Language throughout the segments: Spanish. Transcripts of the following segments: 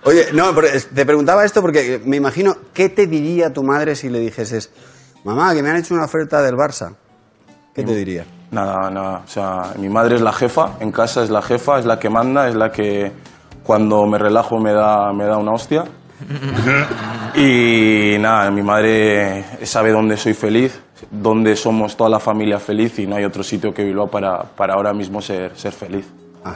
Oye, no, te preguntaba esto porque me imagino, ¿qué te diría tu madre si le dijeses, mamá, que me han hecho una oferta del Barça? ¿Qué te diría? Nada, nada. O sea, mi madre es la jefa, en casa es la jefa, es la que manda, es la que cuando me relajo me da una hostia. Y nada, mi madre sabe dónde soy feliz, dónde somos toda la familia feliz y no hay otro sitio que Bilbao para ahora mismo ser feliz. Ajá.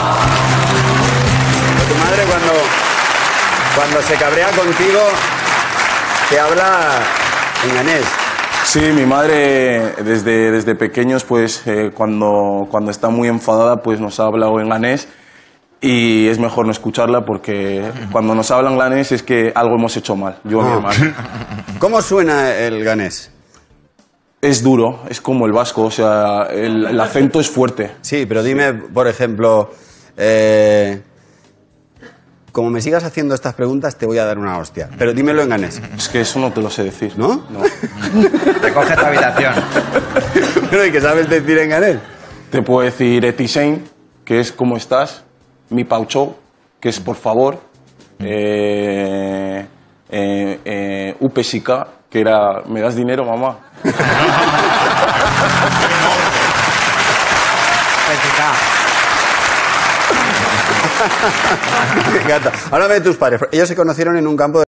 Tu madre cuando se cabrea contigo te habla en ganés. Sí, mi madre desde pequeños, pues cuando está muy enfadada, pues nos ha hablado en ganés y es mejor no escucharla porque cuando nos habla en ganés es que algo hemos hecho mal, yo y mi hermano. ¿Cómo suena el ganés? Es duro, es como el vasco, o sea, el acento es fuerte. Sí, pero dime, por ejemplo, como me sigas haciendo estas preguntas te voy a dar una hostia, pero dímelo en ganés. Es que eso no te lo sé decir. ¿No? No. Recoge esta habitación. Pero ¿y qué sabes decir en ganés? Te puedo decir etisein, que es ¿cómo estás? Mi paucho, que es por favor. Upesika, que era ¿me das dinero, mamá? Me encanta. Háblame de tus padres. Ellos se conocieron en un campo de...